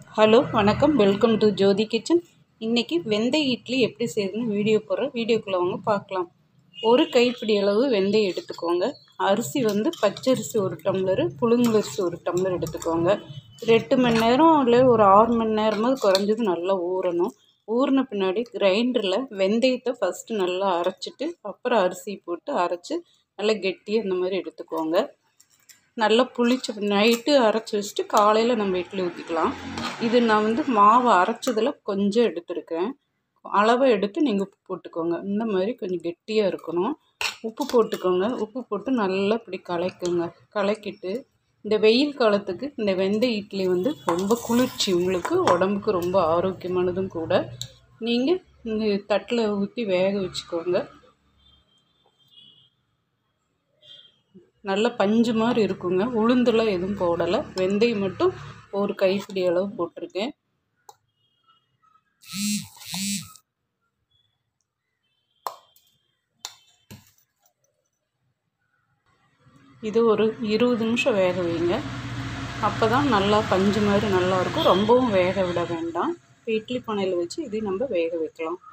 Hello வணக்கம், welcome to Jothi kitchen. இன்றைக்கி வெந்தய இட்லி எப்படி செய்யணும்னு வீடியோ போடுறேன். வீடியோக்குள்ளே வாங்க பார்க்கலாம். ஒரு கைப்பிடி அளவு வெந்தயம் எடுத்துக்கோங்க. அரிசி பச்சரிசி 1 டம்ளரு, புழுங்கலரிசி 1 டம்ளர் எடுத்துக்கோங்க. 8 மணி நேரம் இல்லை ஒரு 6 மணி நேரமாவது குறைஞ்சது நல்லா ஊறணும். ஊறின பின்னாடி கிரைண்டரில் வெந்தயத்தை ஃபஸ்ட்டு நல்லா அரைச்சிட்டு அப்புறம் அரிசி போட்டு அரைச்சி நல்லா கெட்டியாக இந்த மாதிரி எடுத்துக்கோங்க. நல்லா புளிச்சு நைட்டு அரைச்சி வச்சுட்டு காலையில் நம்ம இட்லி ஊற்றிக்கலாம். இது நான் மாவை அரைச்சதில் கொஞ்சம் எடுத்துருக்கேன். அளவை எடுத்து நீங்கள் உப்பு போட்டுக்கோங்க. இந்த மாதிரி கொஞ்சம் கெட்டியாக இருக்கணும். உப்பு போட்டுக்கோங்க. உப்பு போட்டு நல்லா இப்படி கலக்குங்க. கலக்கிட்டு இந்த வெயில் காலத்துக்கு இந்த வெந்தய இட்லி ரொம்ப குளிர்ச்சி, உங்களுக்கு உடம்புக்கு ரொம்ப ஆரோக்கியமானதும் கூட. நீங்கள் இந்த தட்டில் ஊற்றி வேக வச்சுக்கோங்க. நல்ல பஞ்சு மாதிரி இருக்குங்க. உளுந்துலாம் எதுவும் போடலை, வெந்தயம் மட்டும் ஒரு கைப்பிடி அளவு போட்டிருக்கேன். இது ஒரு 20 நிமிஷம் வேக வைங்க. அப்போ தான் நல்லா பஞ்சு மாதிரி நல்லாயிருக்கும். ரொம்பவும் வேக விட வேண்டாம். இப்போ இட்லி பானையில் வச்சு இதையும் நம்ம வேக வைக்கலாம்.